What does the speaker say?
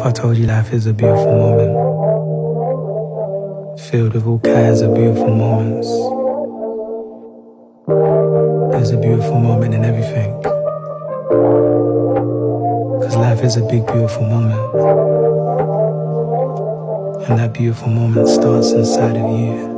I told you life is a beautiful moment, filled with all kinds of beautiful moments. There's a beautiful moment in everything, cause life is a big beautiful moment, and that beautiful moment starts inside of you.